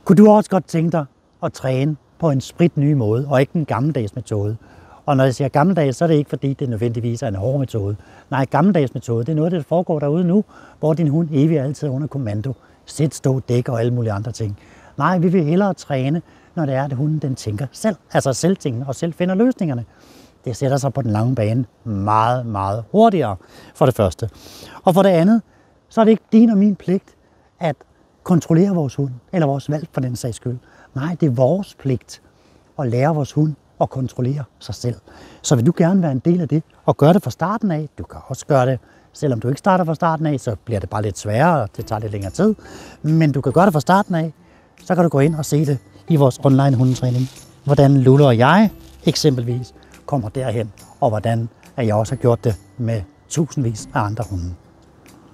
Kunne du også godt tænke dig at træne på en spritny måde, og ikke en gammeldags metode? Og når jeg siger gammeldags, så er det ikke fordi, det nødvendigvis er en hård metode. Nej, gammeldags metode, det er noget, der foregår derude nu, hvor din hund evigt altid er under kommando. Sæt, stå, dæk og alle mulige andre ting. Nej, vi vil hellere træne, når det er, at hunden den tænker selv. Altså selv tænker og selv finder løsningerne. Det sætter sig på den lange bane meget, meget hurtigere, for det første. Og for det andet, så er det ikke din og min pligt at kontrollere vores hund, eller vores valg for den sags skyld. Nej, det er vores pligt at lære vores hund at kontrollere sig selv. Så vil du gerne være en del af det, og gøre det fra starten af, du kan også gøre det, selvom du ikke starter fra starten af, så bliver det bare lidt sværere, og det tager lidt længere tid. Men du kan gøre det fra starten af, så kan du gå ind og se det i vores online hundetræning. Hvordan Lulu og jeg eksempelvis kommer derhen, og hvordan jeg også har gjort det med tusindvis af andre hunde.